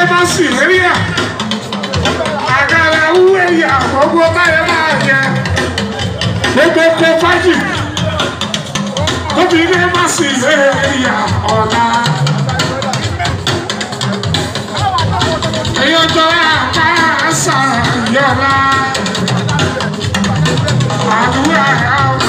má sì lérí à àgàrà wúwo ìyá gbogbo báyọ̀ máa jẹ gbogbo kó fájì obìnrin má sì lérí à ọ̀la èyí ọjọ́ àpá àṣà yọ̀la àdúrà.